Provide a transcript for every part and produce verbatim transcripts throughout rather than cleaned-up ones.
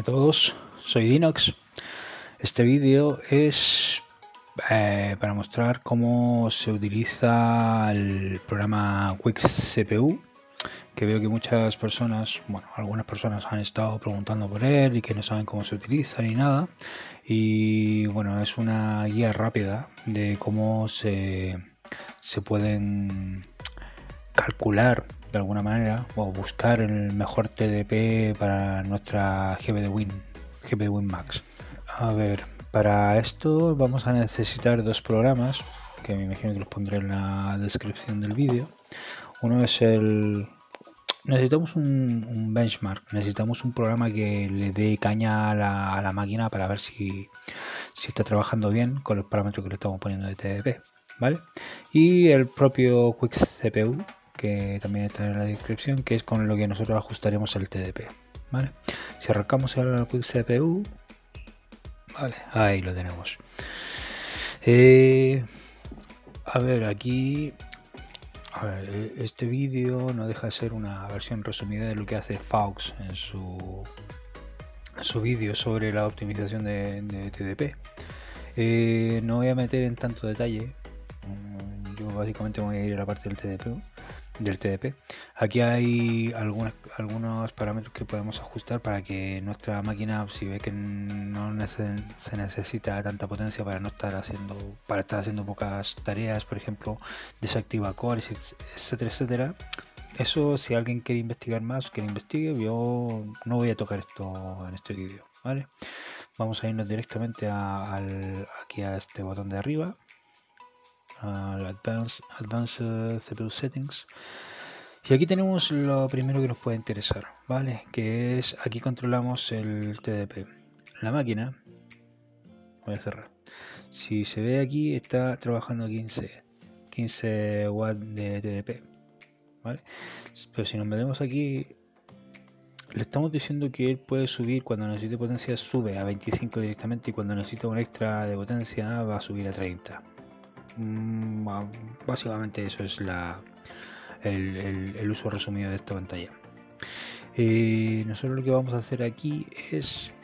a todos, soy Dinox. Este vídeo es eh, para mostrar cómo se utiliza el programa Wix C P U, que veo que muchas personas, bueno, algunas personas han estado preguntando por él y que no saben cómo se utiliza ni nada. Y bueno, es una guía rápida de cómo se, se pueden calcular de alguna manera o buscar el mejor T D P para nuestra G P de Win, G P de WinMax. A ver, para esto vamos a necesitar dos programas que me imagino que los pondré en la descripción del vídeo. Uno es el... Necesitamos un, un benchmark, necesitamos un programa que le dé caña a la, a la máquina para ver si, si está trabajando bien con los parámetros que le estamos poniendo de T D P, ¿vale? Y el propio Wix C P U, que también está en la descripción, que es con lo que nosotros ajustaremos el T D P, ¿vale? Si arrancamos el Wix C P U, vale, ahí lo tenemos. Eh, a ver, aquí... A ver, este vídeo no deja de ser una versión resumida de lo que hace Faux en su, en su vídeo sobre la optimización de, de T D P. Eh, no voy a meter en tanto detalle, yo básicamente voy a ir a la parte del T D P. Del T D P. Aquí hay algunas, algunos parámetros que podemos ajustar para que nuestra máquina, si ve que no nece se necesita tanta potencia para no estar haciendo para estar haciendo pocas tareas, por ejemplo, desactiva cores, etcétera, etcétera. Eso, si alguien quiere investigar más, que investigue. Yo no voy a tocar esto en este vídeo, ¿vale? Vamos a irnos directamente a, al, aquí a este botón de arriba, al Advanced, Advanced C P U Settings, y aquí tenemos lo primero que nos puede interesar, ¿vale? Que es, aquí controlamos el T D P. La máquina, voy a cerrar, si se ve aquí está trabajando quince watts de T D P, ¿vale? Pero si nos metemos aquí, le estamos diciendo que él puede subir, cuando necesite potencia sube a veinticinco directamente, y cuando necesita un extra de potencia va a subir a treinta. Mm, básicamente eso es la, el, el, el uso resumido de esta pantalla. Eh, nosotros lo que vamos a hacer aquí es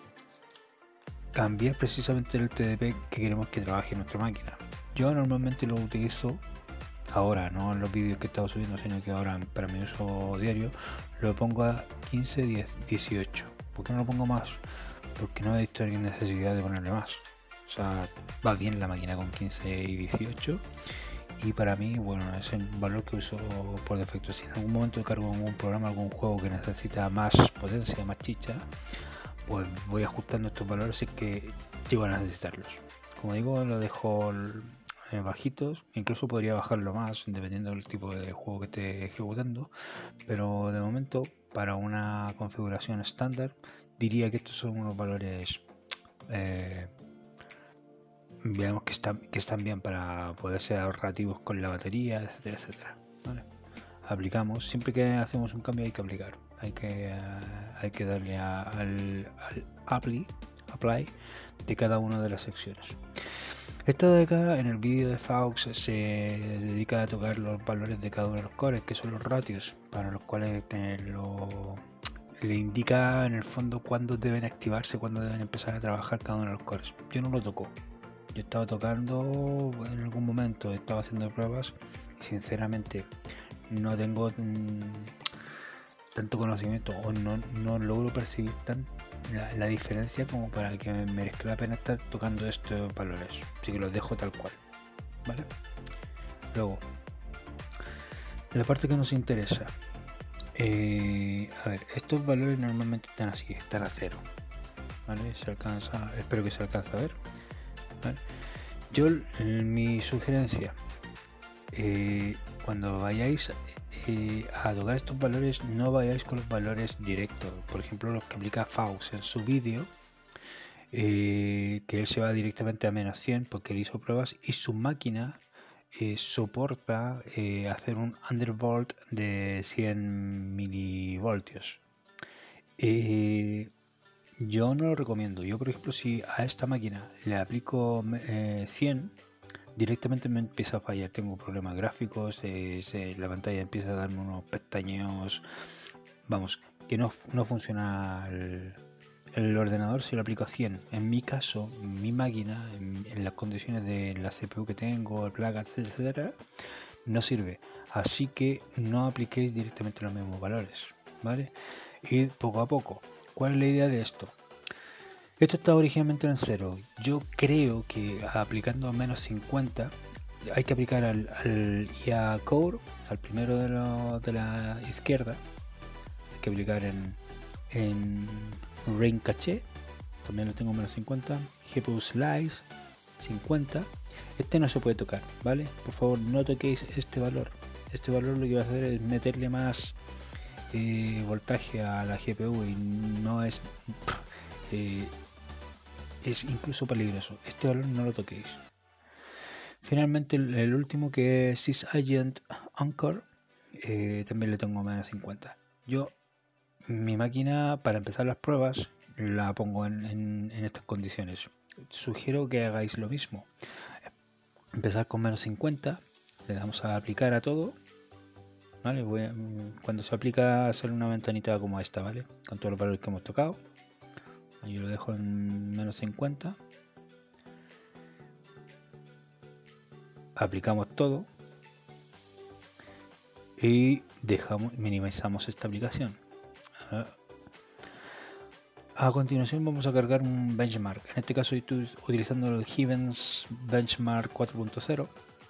cambiar precisamente el T D P que queremos que trabaje en nuestra máquina. Yo normalmente lo utilizo ahora, no en los vídeos que he estado subiendo, sino que ahora para mi uso diario lo pongo a quince, diez, dieciocho. ¿Por qué no lo pongo más? Porque no he visto necesidad de ponerle más. O sea, va bien la máquina con quince y dieciocho, y para mí, bueno, es el valor que uso por defecto. Si en algún momento cargo algún programa, algún juego que necesita más potencia, más chicha, pues voy ajustando estos valores y que llego a necesitarlos. Como digo, lo dejo eh, bajitos, incluso podría bajarlo más dependiendo del tipo de juego que esté ejecutando, pero de momento para una configuración estándar diría que estos son unos valores eh, veamos que están, que están bien para poder ser ahorrativos con la batería, etcétera, etcétera. ¿Vale? Aplicamos, siempre que hacemos un cambio hay que aplicar, hay que, uh, hay que darle a, al, al apply, apply de cada una de las secciones. Esta de acá, en el vídeo de Faux, se dedica a tocar los valores de cada uno de los cores, que son los ratios, para los cuales eh, lo, le indica en el fondo cuándo deben activarse, cuándo deben empezar a trabajar cada uno de los cores. Yo no lo toco. Yo estaba tocando en algún momento, estaba haciendo pruebas y sinceramente no tengo mmm, tanto conocimiento o no, no logro percibir tan la, la diferencia como para que me merezca la pena estar tocando estos valores. Así que los dejo tal cual, ¿vale? Luego, la parte que nos interesa. Eh, a ver, estos valores normalmente están así, están a cero, ¿vale? Se alcanza, espero que se alcance a ver. ¿Vale? Yo, mi sugerencia, eh, cuando vayáis eh, a tocar estos valores, no vayáis con los valores directos, por ejemplo los que aplica Faux en su vídeo, eh, que él se va directamente a menos cien porque él hizo pruebas y su máquina eh, soporta eh, hacer un undervolt de cien milivoltios. Eh, Yo no lo recomiendo. Yo, por ejemplo, si a esta máquina le aplico eh, cien, directamente me empieza a fallar. Tengo problemas gráficos, eh, se, la pantalla empieza a darme unos pestañeos. Vamos, que no, no funciona el, el ordenador si lo aplico a cien. En mi caso, mi máquina, en, en las condiciones de la C P U que tengo, el placa, etcétera, etcétera, no sirve. Así que no apliquéis directamente los mismos valores, ¿vale? Y poco a poco. ¿Cuál es la idea de esto? Esto estaba originalmente en cero. Yo creo que aplicando a menos cincuenta hay que aplicar al, al I A Core, al primero de, lo, de la izquierda. Hay que aplicar en, en Rain Cache, también lo tengo en menos cincuenta. G P U Slice cincuenta. Este no se puede tocar, ¿vale? Por favor, no toquéis este valor. Este valor lo que va a hacer es meterle más eh, voltaje a la G P U y no es eh, es incluso peligroso. Este valor no lo toquéis. Finalmente el, el último, que es SysAgent Anchor, eh, también le tengo a menos cincuenta. Yo mi máquina, para empezar las pruebas, la pongo en, en, en estas condiciones. Sugiero que hagáis lo mismo. Empezar con menos cincuenta, le damos a aplicar a todo, ¿vale? Voy a, cuando se aplica, hacer una ventanita como esta, ¿vale? Con todos los valores que hemos tocado. Yo lo dejo en menos cincuenta. Aplicamos todo y dejamos, minimizamos esta aplicación. A continuación vamos a cargar un benchmark. En este caso estoy utilizando el Heavens Benchmark cuatro punto cero.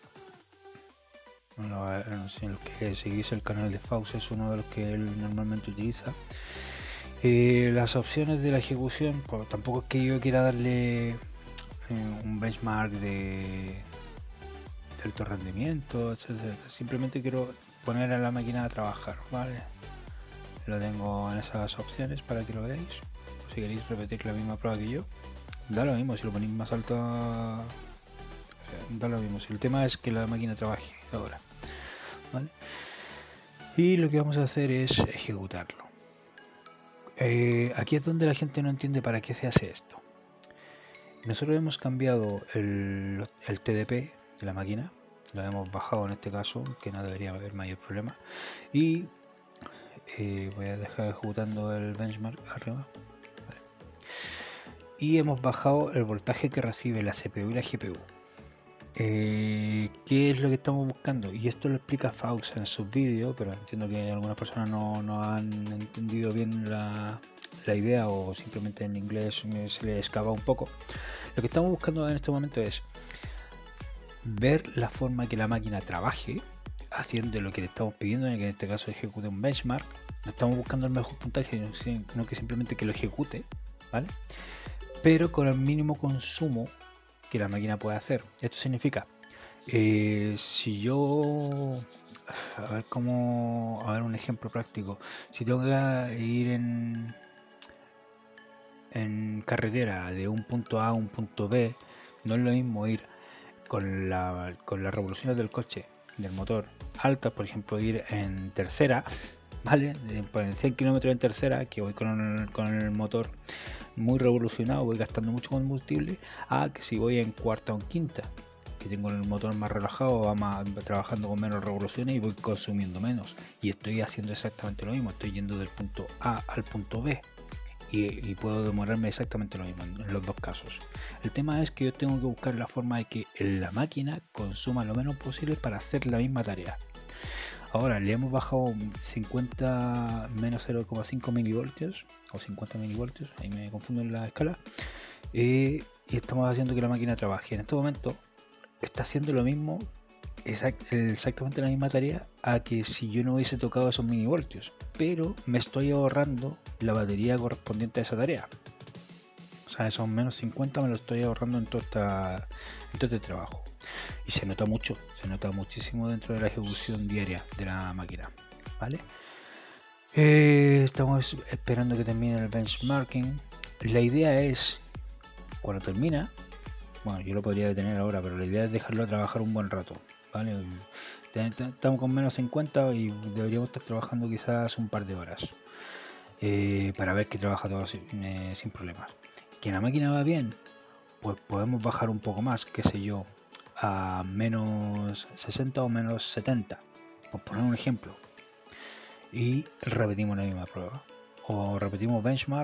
No, no sé, los que seguís el canal de Faust es uno de los que él normalmente utiliza. Eh, las opciones de la ejecución, pues tampoco es que yo quiera darle eh, un benchmark de, de alto rendimiento, etcétera. Simplemente quiero poner a la máquina a trabajar, ¿vale? Lo tengo en esas opciones para que lo veáis. Si queréis repetir la misma prueba que yo, da lo mismo. Si lo ponéis más alto, da lo mismo. Si el tema es que la máquina trabaje ahora, ¿vale? Y lo que vamos a hacer es ejecutarlo. Eh, aquí es donde la gente no entiende para qué se hace esto. Nosotros hemos cambiado el, el T D P de la máquina, lo hemos bajado en este caso, que no debería haber mayor problema. Y eh, voy a dejar ejecutando el benchmark arriba. Vale. Y hemos bajado el voltaje que recibe la C P U y la G P U. Eh, ¿Qué es lo que estamos buscando? Y esto lo explica Faust en sus vídeos, pero entiendo que algunas personas no, no han entendido bien la, la idea, o simplemente en inglés se le escapa un poco. Lo que estamos buscando en este momento es ver la forma que la máquina trabaje, haciendo lo que le estamos pidiendo, en este caso ejecute un benchmark. No estamos buscando el mejor puntaje, sino que simplemente que lo ejecute, ¿vale? Pero con el mínimo consumo que la máquina puede hacer. Esto significa, eh, si yo, a ver cómo, a ver un ejemplo práctico, si tengo que ir en, en carretera de un punto A a un punto B, no es lo mismo ir con, la, con las revoluciones del coche, del motor altas, por ejemplo, ir en tercera, ¿vale? En cien kilómetros en tercera, que voy con el, con el motor muy revolucionado, voy gastando mucho combustible, a que si voy en cuarta o en quinta, que tengo el motor más relajado, va más, trabajando con menos revoluciones y voy consumiendo menos. Y estoy haciendo exactamente lo mismo, estoy yendo del punto A al punto B y, y puedo demorarme exactamente lo mismo en, en los dos casos. El tema es que yo tengo que buscar la forma de que la máquina consuma lo menos posible para hacer la misma tarea. Ahora le hemos bajado cincuenta menos cero coma cinco milivoltios o cincuenta milivoltios, ahí me confundo en la escala, eh, y estamos haciendo que la máquina trabaje. En este momento está haciendo lo mismo, exact, exactamente la misma tarea a que si yo no hubiese tocado esos milivoltios, pero me estoy ahorrando la batería correspondiente a esa tarea. O sea, esos menos cincuenta me lo estoy ahorrando en, toda esta, en todo este trabajo. Y se nota mucho, se nota muchísimo dentro de la ejecución diaria de la máquina, ¿vale? Eh, estamos esperando que termine el benchmarking. La idea es, cuando termina, bueno, yo lo podría detener ahora, pero la idea es dejarlo trabajar un buen rato, ¿vale? Estamos con menos cincuenta y deberíamos estar trabajando quizás un par de horas, eh, para ver que trabaja todo sin, eh, sin problemas. Que la máquina va bien, pues podemos bajar un poco más, qué sé yo, a menos sesenta o menos setenta, por poner un ejemplo, y repetimos la misma prueba, o repetimos benchmark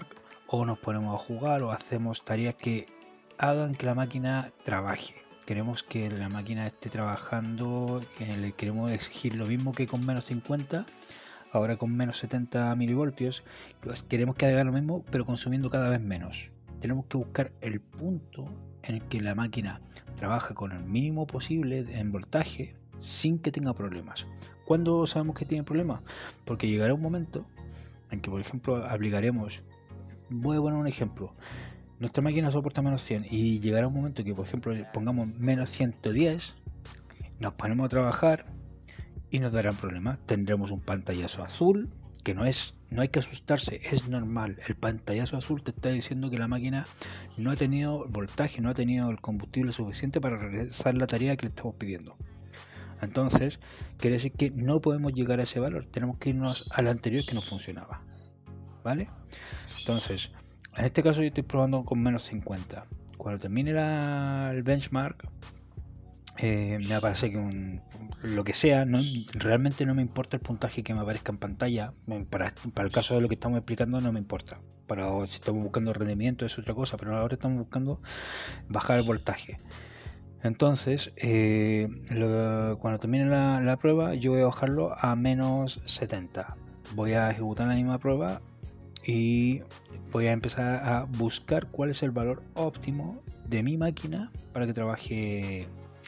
o nos ponemos a jugar o hacemos tareas que hagan que la máquina trabaje. Queremos que la máquina esté trabajando, que le queremos exigir lo mismo que con menos cincuenta, ahora con menos setenta milivoltios, pues queremos que haga lo mismo pero consumiendo cada vez menos. Tenemos que buscar el punto en el que la máquina trabaja con el mínimo posible en voltaje sin que tenga problemas. ¿Cuándo sabemos que tiene problemas? Porque llegará un momento en que, por ejemplo, aplicaremos, voy a poner un ejemplo, nuestra máquina soporta menos cien y llegará un momento que, por ejemplo, pongamos menos ciento diez, nos ponemos a trabajar y nos darán problemas. Tendremos un pantallazo azul, que no es, no hay que asustarse, es normal. El pantallazo azul te está diciendo que la máquina no ha tenido voltaje, no ha tenido el combustible suficiente para realizar la tarea que le estamos pidiendo. Entonces, quiere decir que no podemos llegar a ese valor, tenemos que irnos al anterior que no funcionaba, ¿vale? Entonces, en este caso yo estoy probando con menos cincuenta. Cuando termine la, el benchmark, eh, me aparece que un, lo que sea, no, realmente no me importa el puntaje que me aparezca en pantalla. Para, para el caso de lo que estamos explicando no me importa. Para si estamos buscando rendimiento es otra cosa, pero ahora estamos buscando bajar el voltaje. Entonces, eh, lo, cuando termine la, la prueba, yo voy a bajarlo a menos setenta. Voy a ejecutar la misma prueba y voy a empezar a buscar cuál es el valor óptimo de mi máquina para que trabaje,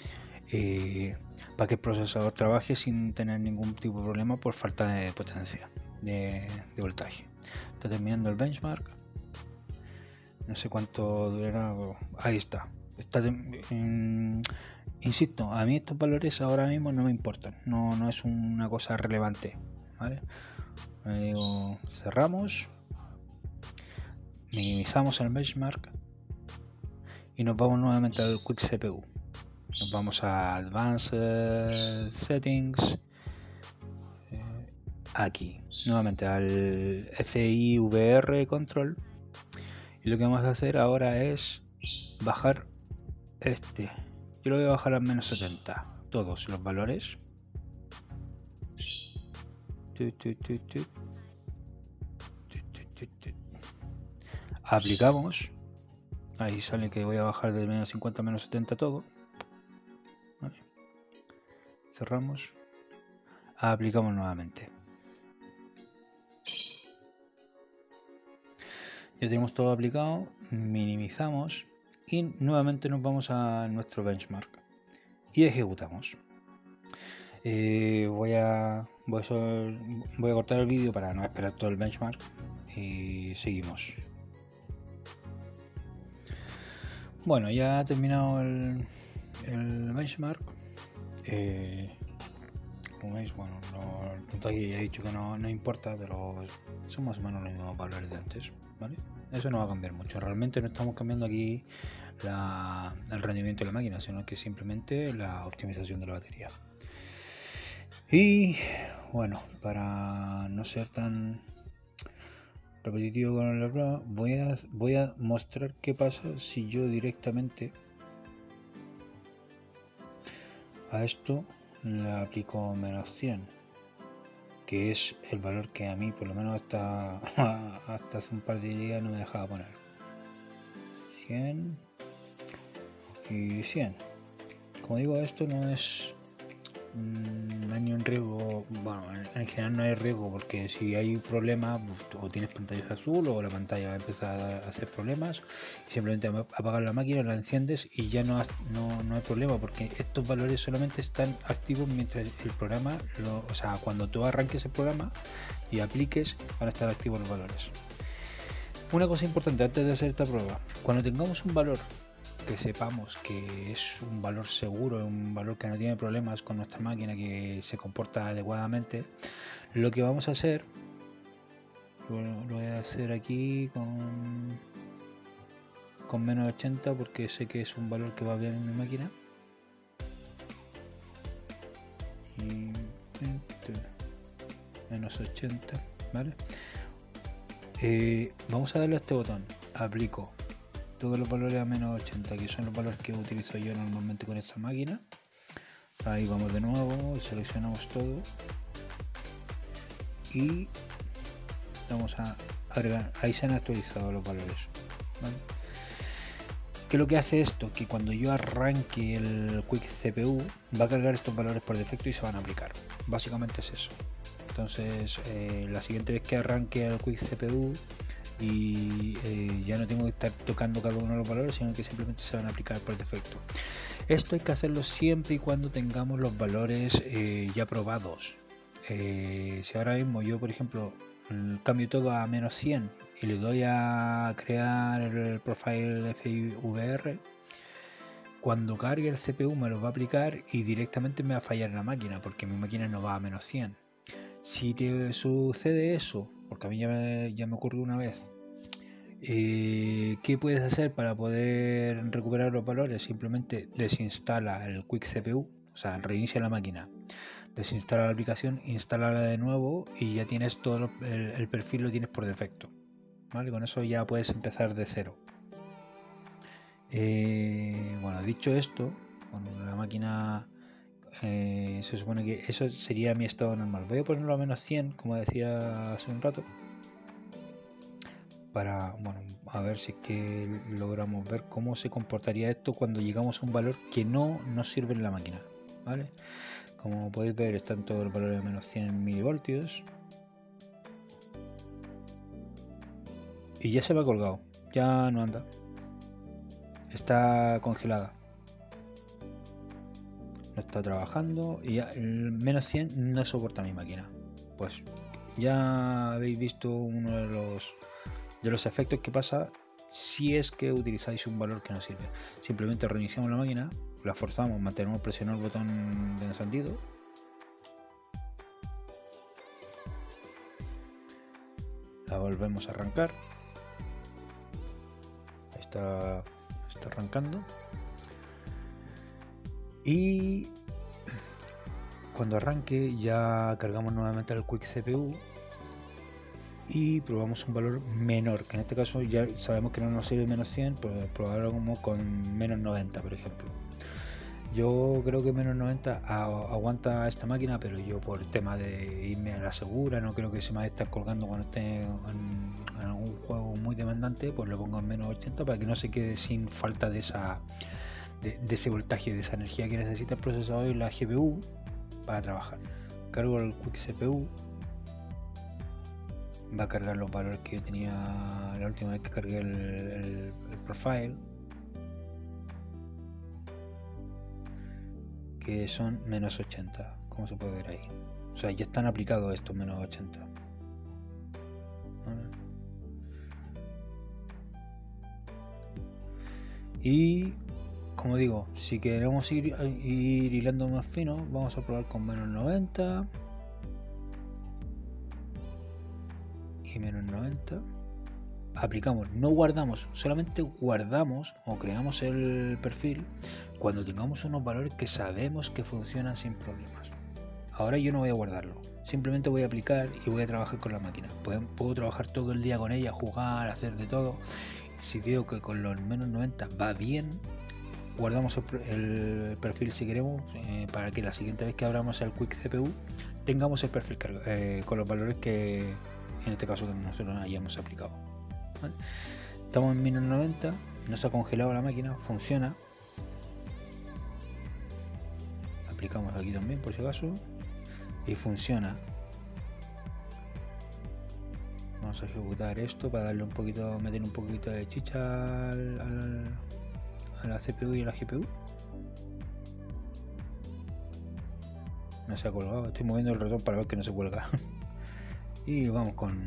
eh, para que el procesador trabaje sin tener ningún tipo de problema por falta de potencia, de, de voltaje. Está terminando el benchmark. No sé cuánto durará. Ahí está. Está, eh, insisto, a mí estos valores ahora mismo no me importan, no, no es una cosa relevante, ¿vale? Eh, cerramos, minimizamos el benchmark y nos vamos nuevamente al Quick C P U. Nos vamos a Advanced Settings, eh, aquí, nuevamente al F I V R Control, y lo que vamos a hacer ahora es bajar este, yo lo voy a bajar a menos setenta, todos los valores. Aplicamos, ahí sale que voy a bajar de menos cincuenta a menos setenta todo, ¿vale? Cerramos, aplicamos nuevamente. Ya tenemos todo aplicado, minimizamos y nuevamente nos vamos a nuestro benchmark y ejecutamos. Eh, voy a voy a, sol, voy a cortar el vídeo para no esperar todo el benchmark y seguimos. Bueno, ya ha terminado el, el benchmark. Eh, como veis, bueno, no, el puntaje ya he dicho que no, no importa, pero son más o menos los mismos valores de antes, ¿vale? Eso no va a cambiar mucho. Realmente no estamos cambiando aquí la, el rendimiento de la máquina, sino que simplemente la optimización de la batería. Y bueno, para no ser tan repetitivo con la prueba, voy a, voy a mostrar qué pasa si yo directamente a esto le aplico menos cien, que es el valor que a mí por lo menos hasta, hasta hace un par de días no me dejaba poner. Cien y cien. Como digo, esto no es no hay ni un riesgo. Bueno, en general no hay riesgo, porque si hay problemas o tienes pantalla azul o la pantalla va a empezar a hacer problemas, simplemente apagas la máquina, la enciendes y ya no, no, no hay problema, porque estos valores solamente están activos mientras el programa lo, o sea, cuando tú arranques el programa y apliques, van a estar activos los valores. Una cosa importante antes de hacer esta prueba: cuando tengamos un valor que sepamos que es un valor seguro, un valor que no tiene problemas con nuestra máquina, que se comporta adecuadamente, lo que vamos a hacer, bueno, lo voy a hacer aquí con, con menos ochenta, porque sé que es un valor que va bien en mi máquina. Y menos ochenta, ¿vale? Eh, vamos a darle a este botón, aplico todos los valores a menos ochenta, que son los valores que utilizo yo normalmente con esta máquina. Ahí vamos de nuevo, seleccionamos todo y vamos a ahí se han actualizado los valores, ¿vale? ¿Qué es lo que hace esto? Que cuando yo arranque el Quick C P U va a cargar estos valores por defecto y se van a aplicar. Básicamente es eso. Entonces eh, la siguiente vez que arranque el Quick C P U y eh, ya no tengo que estar tocando cada uno de los valores, sino que simplemente se van a aplicar por defecto. Esto hay que hacerlo siempre y cuando tengamos los valores eh, ya probados. Eh, si ahora mismo yo, por ejemplo, cambio todo a menos cien y le doy a crear el profile F I V R, cuando cargue el C P U me lo va a aplicar y directamente me va a fallar en la máquina, porque mi máquina no va a menos cien. Si te sucede eso, porque a mí ya me, ya me ocurrió una vez, eh, ¿qué puedes hacer para poder recuperar los valores? Simplemente desinstala el Quick C P U, o sea, reinicia la máquina, desinstala la aplicación, instálala de nuevo y ya tienes todo lo, el, el perfil lo tienes por defecto, ¿vale? Con eso ya puedes empezar de cero. Eh, bueno, dicho esto, bueno, la máquina eh, se supone que eso sería mi estado normal. Voy a ponerlo a menos cien, como decía hace un rato, para, bueno, a ver si es que logramos ver cómo se comportaría esto cuando llegamos a un valor que no nos sirve en la máquina, ¿vale? Como podéis ver, está en todo el valor de menos cien milivoltios y ya se me ha colgado, ya no anda, está congelada, no está trabajando y ya el menos cien no soporta mi máquina. Pues ya habéis visto uno de los de los efectos que pasa si es que utilizáis un valor que no sirve. Simplemente reiniciamos la máquina, la forzamos, mantenemos presionado el botón de encendido, la volvemos a arrancar, está, está arrancando y cuando arranque ya cargamos nuevamente el Quick C P U y probamos un valor menor, que en este caso ya sabemos que no nos sirve menos cien, pues probarlo como con menos noventa, por ejemplo. Yo creo que menos noventa aguanta esta máquina, pero yo por el tema de irme a la segura, no creo que se me vaya a estar colgando cuando esté en, en algún juego muy demandante, pues lo pongo en menos ochenta para que no se quede sin falta de esa de, de ese voltaje, de esa energía que necesita el procesador y la G P U para trabajar. Cargo el Quick C P U, va a cargar los valores que yo tenía la última vez que cargué el, el, el profile, que son menos ochenta, como se puede ver ahí. O sea, ya están aplicados estos menos ochenta. ¿Vale? Y como digo, si queremos ir, ir hilando más fino, vamos a probar con menos noventa y menos noventa. Aplicamos, no guardamos, solamente guardamos o creamos el perfil cuando tengamos unos valores que sabemos que funcionan sin problemas. Ahora yo no voy a guardarlo, simplemente voy a aplicar y voy a trabajar con la máquina. Puedo, puedo trabajar todo el día con ella, jugar, hacer de todo. Si veo que con los menos noventa va bien, guardamos el, el perfil si queremos, eh, para que la siguiente vez que abramos el Quick C P U tengamos el perfil eh, con los valores que en este caso que nosotros hayamos aplicado. ¿Vale? Estamos en menos noventa, no se ha congelado la máquina, funciona. Aplicamos aquí también por si acaso y funciona. Vamos a ejecutar esto para darle un poquito, meter un poquito de chicha al, al, a la C P U y a la G P U. No se ha colgado, estoy moviendo el ratón para ver que no se cuelga. Y vamos con...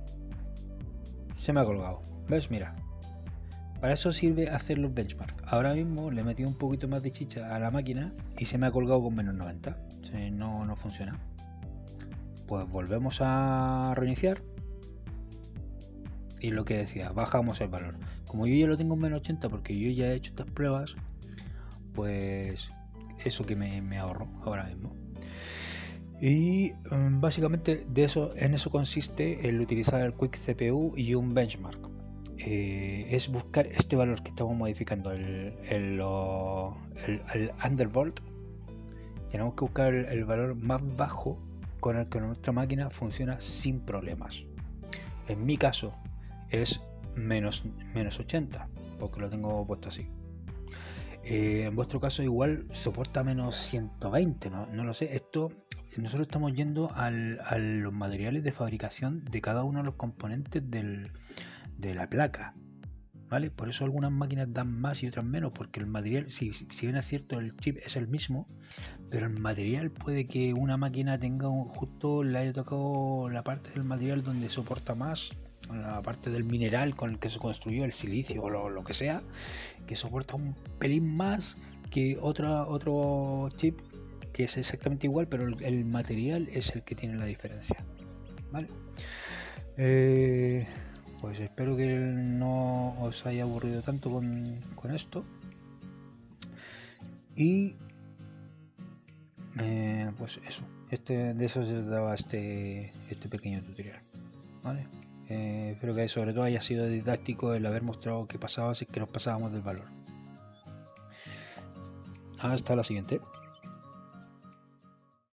Se me ha colgado, ¿ves? Mira, para eso sirve hacer los benchmarks. Ahora mismo le he metido un poquito más de chicha a la máquina y se me ha colgado con menos noventa. Sí, no, no funciona. Pues volvemos a reiniciar y lo que decía, bajamos el valor. Como yo ya lo tengo en menos ochenta porque yo ya he hecho estas pruebas, pues eso que me, me ahorro ahora mismo. Y um, básicamente de eso, en eso consiste el utilizar el Quick C P U y un benchmark. Eh, es buscar este valor que estamos modificando, el, el, el, el undervolt. Tenemos que buscar el, el valor más bajo con el que nuestra máquina funciona sin problemas. en mi caso es menos, menos ochenta, porque lo tengo puesto así. Eh, en vuestro caso igual soporta menos ciento veinte, no, no lo sé. Esto nosotros estamos yendo al, a los materiales de fabricación de cada uno de los componentes del, de la placa, ¿vale? Por eso algunas máquinas dan más y otras menos, porque el material, si, si bien es cierto el chip es el mismo, pero el material puede que una máquina tenga un, justo le haya tocado la parte del material donde soporta más, la parte del mineral con el que se construyó, el silicio o lo, lo que sea, que soporta un pelín más que otra, otro chip que es exactamente igual, pero el, el material es el que tiene la diferencia, ¿vale? Eh, pues espero que no os haya aburrido tanto con, con esto. Y eh, pues eso, este, de eso se daba este, este pequeño tutorial, ¿vale? Eh, espero que sobre todo haya sido didáctico el haber mostrado qué pasaba si es que nos pasábamos del valor. Hasta la siguiente.